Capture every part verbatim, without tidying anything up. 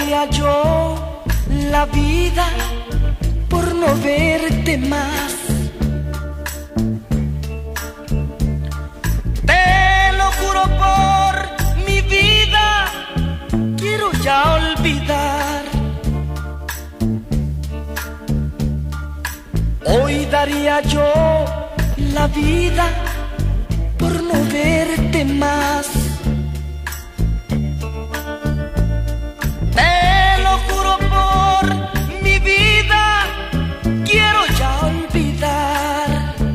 daría yo la vida por no verte más. Te lo juro por mi vida, quiero ya olvidar. Hoy daría yo la vida por no verte más. Te lo juro por mi vida, quiero ya olvidar.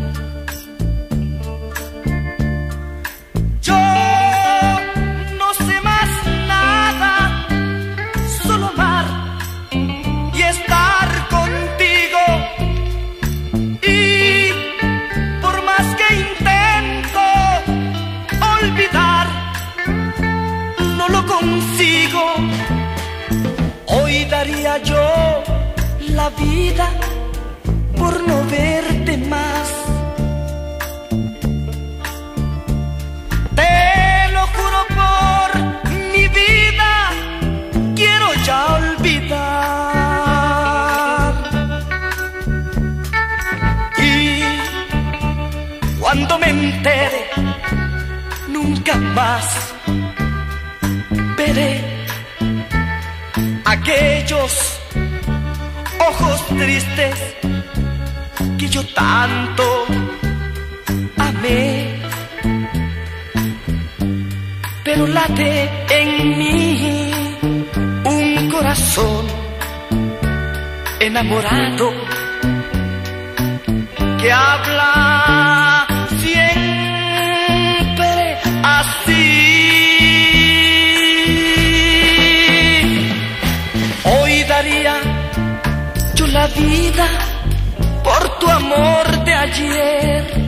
Yo no sé más nada, solo amar y estar contigo. Y por más que intento olvidar, no lo consigo. Hoy daría yo la vida por no verte más. Te lo juro por mi vida, quiero ya olvidar. Y cuando me entere, nunca más veré aquellos ojos tristes que yo tanto amé. Pero late en mí un corazón enamorado que habla siempre así. Hoy daría yo la vida por tu amor de ayer.